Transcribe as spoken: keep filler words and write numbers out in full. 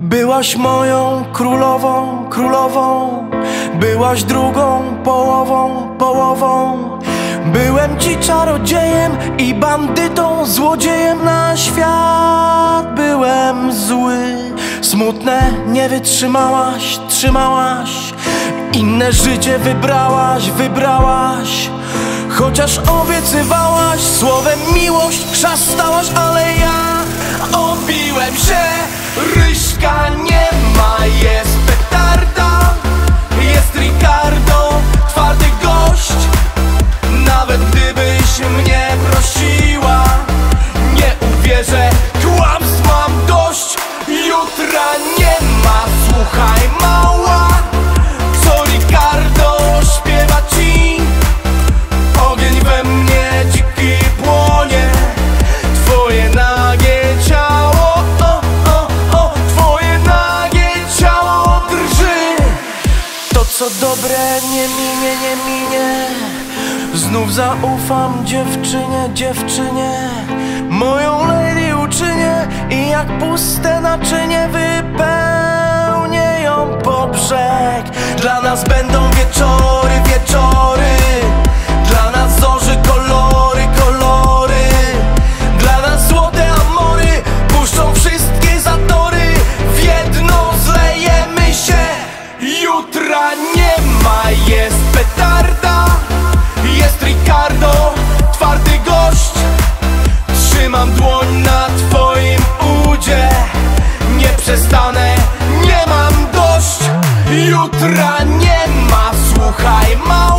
Byłaś moją królową, królową. Byłaś drugą połową, połową. Byłem ci czarodziejem i bandytą, złodziejem na świat. Byłem zły, smutne nie wytrzymałaś, trzymałaś. Inne życie wybrałaś, wybrałaś. Chociaż obiecywałaś słowem miłość, chrzastałaś, ale ja obiłem się. Ryśka nie ma, jest petarda, jest Ricardo, twardy gość. Nawet gdybyś mnie prosiła, nie uwierzę, kłamstw mam dość. Jutra nie ma, słuchaj mała, co Ricardo śpiewa ci. Ogień we mnie dziki płonie, twoje nagie ciało, o, o, o, twoje nagie ciało drży. To co dobre nie minie, nie minie. Znów zaufam dziewczynie, dziewczynie. Moją lady uczynię i jak puste naczynie wypełnię ją po brzeg. Dla nas będą wieczory, wieczory. Dla nas zorzy kolory, kolory. Dla nas złote amory puszczą wszystkie zatory. W jedno zlejemy się. Jutra nie ma, jest petarda, jest Ricardo, twardy gość. Trzymam dłoń na twoim udzie, nie przestanę, nie mam dość. Jutra nie ma, słuchaj mało.